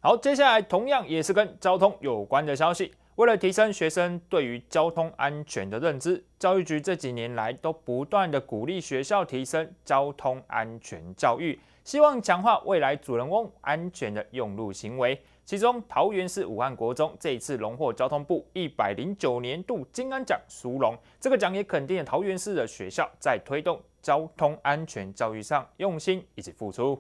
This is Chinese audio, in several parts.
好，接下来同样也是跟交通有关的消息。为了提升学生对于交通安全的认知，教育局这几年来都不断的鼓励学校提升交通安全教育，希望强化未来主人翁安全的用路行为。其中，桃园市武汉国中这一次荣获交通部109年度金安奖殊荣，这个奖也肯定了桃园市的学校在推动交通安全教育上用心以及付出。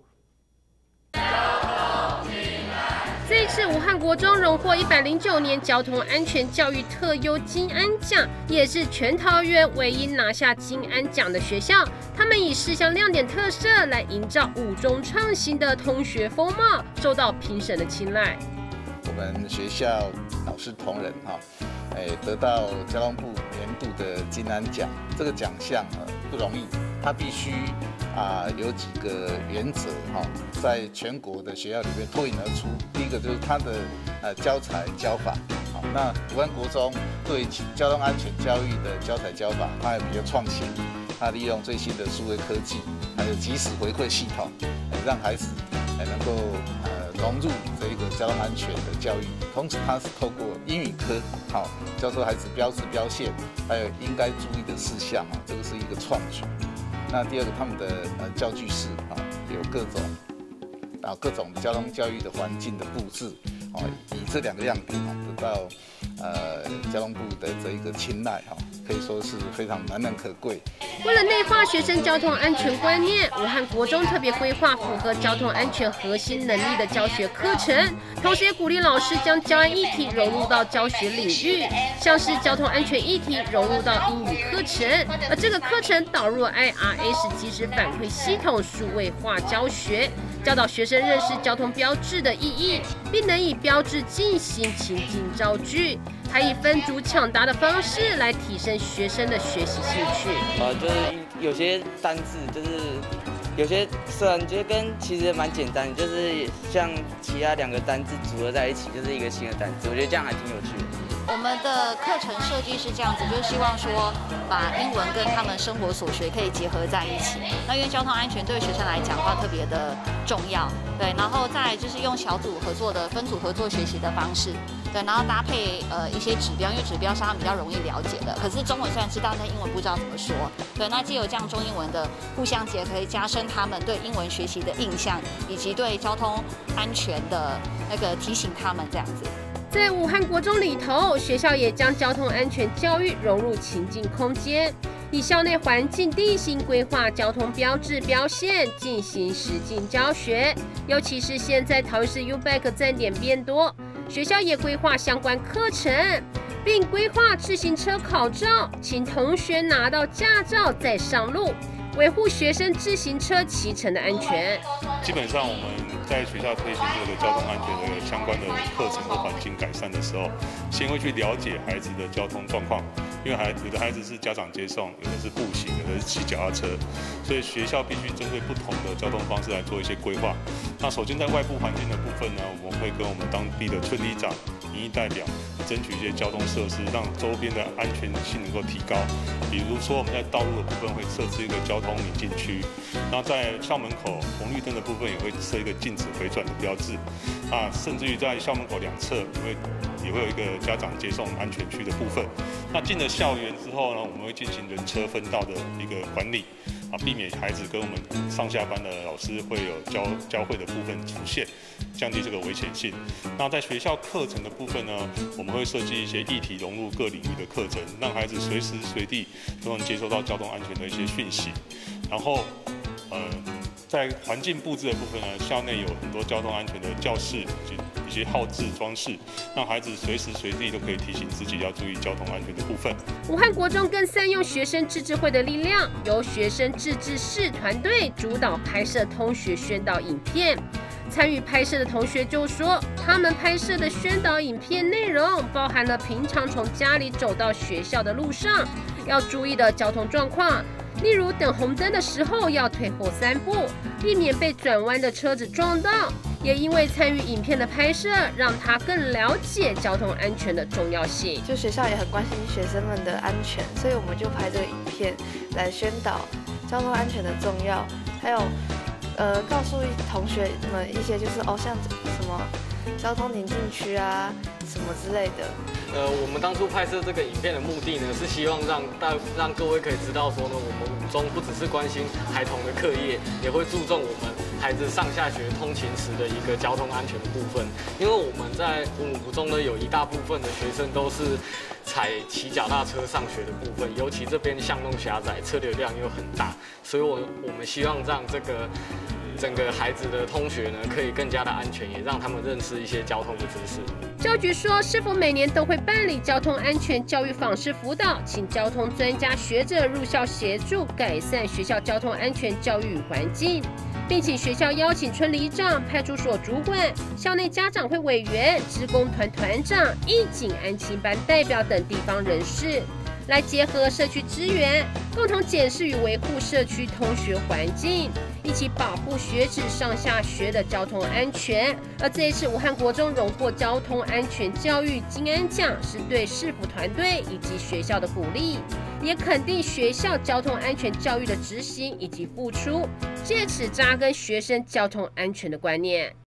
这一次武汉国中荣获109年交通安全教育特优金安奖，也是全桃园唯一拿下金安奖的学校。他们以10项亮点特色来营造五中创新的同学风貌，受到评审的青睐。 我们学校老师同仁得到交通部年度的金安奖，这个奖项不容易，它必须有几个原则在全国的学校里面脱颖而出。第一个就是它的教材教法，那武汉国中对交通安全教育的教材教法，它也比较创新，它利用最新的数位科技，还有即时回馈系统，让孩子能够融入这个交通安全的教育。同时，它是透过英语科，教授孩子标志标线，还有应该注意的事项这个是一个创举。那第二个，他们的教具室有各种交通教育的环境的布置，以这2个亮点得到交通部的这一个青睐，可以说是非常难能可贵。 为了内化学生交通安全观念，武汉国中特别规划符合交通安全核心能力的教学课程，同时也鼓励老师将教案议题融入到教学领域，像是交通安全议题融入到英语课程，而这个课程导入 IRS 即时反馈系统数位化教学，教导学生认识交通标志的意义，并能以标志进行情境造句，还以分组抢答的方式来提升学生的学习兴趣。 就是有些单字，就是有些虽然觉得跟其实蛮简单的，就是像其他2个单字组合在一起，就是一个新的单字，我觉得这样还挺有趣的。 我们的课程设计是这样子，就是希望说把英文跟他们生活所学可以结合在一起。那因为交通安全对学生来讲的话特别的重要，对，然后再来就是用小组合作的分组合作学习的方式，对，然后搭配一些指标，因为指标是他们比较容易了解的。可是中文虽然知道，但英文不知道怎么说，对，那藉由这样中英文的互相结合，可以加深他们对英文学习的印象，以及对交通安全的那个提醒他们这样子。 在武汉国中里头，学校也将交通安全教育融入情境空间，以校内环境地形规划交通标志标线进行实境教学。尤其是现在桃园市 U-Bike 站点变多，学校也规划相关课程，并规划自行车考照，请同学拿到驾照再上路，维护学生自行车骑乘的安全。 基本上我们在学校推行这个交通安全的相关的课程和环境改善的时候，先会去了解孩子的交通状况，因为有的孩子是家长接送，有的是步行，有的是骑脚踏车，所以学校必须针对不同的交通方式来做一些规划。那首先在外部环境的部分呢，我们会跟我们当地的村里长、民意代表争取一些交通设施，让周边的安全性能够提高。比如说我们在道路的部分会设置一个交通宁静区，然后在校门口红绿灯的部分也会设一个禁止回转的标志，甚至于在校门口2侧也会有一个家长接送安全区的部分。那进了校园之后呢，我们会进行人车分道的一个管理，避免孩子跟我们上下班的老师会有交汇的部分出现，降低这个危险性。那在学校课程的部分呢，我们会设计一些议题融入各领域的课程，让孩子随时随地都能接收到交通安全的一些讯息。然后，在环境布置的部分呢，校内有很多交通安全的教室以及一些号志装饰，让孩子随时随地都可以提醒自己要注意交通安全的部分。 武汉国中更善用学生自治会的力量，由学生自治室团队主导拍摄同学宣导影片。参与拍摄的同学就说，他们拍摄的宣导影片内容包含了平常从家里走到学校的路上要注意的交通状况，例如等红灯的时候要退后3步，避免被转弯的车子撞到。也因为参与影片的拍摄，让他更了解交通安全的重要性。 就学校也很关心学生们的安全，所以我们就拍这个影片来宣导交通安全的重要，还有告诉同学们一些就是像什么交通宁静区啊什么之类的。 我们当初拍摄这个影片的目的呢，是希望让各位可以知道说呢，我们五中不只是关心孩童的课业，也会注重我们孩子上下学通勤时的一个交通安全的部分。因为我们在五中呢，有一大部分的学生都是骑脚踏车上学的部分，尤其这边巷弄狭窄，车流量又很大，所以我们希望让这个整个孩子的通学呢，可以更加的安全，也让他们认识一些交通的知识。 教局说，是否每年都会办理交通安全教育访视辅导，请交通专家学者入校协助改善学校交通安全教育环境，并请学校邀请村里长、派出所主管、校内家长会委员、职工团团长、义警、安亲班代表等地方人士，来结合社区资源，共同检视与维护社区通学环境，一起保护学子上下学的交通安全。而这一次武汉国中荣获交通安全教育金安奖，是对市府团队以及学校的鼓励，也肯定学校交通安全教育的执行以及付出，借此扎根学生交通安全的观念。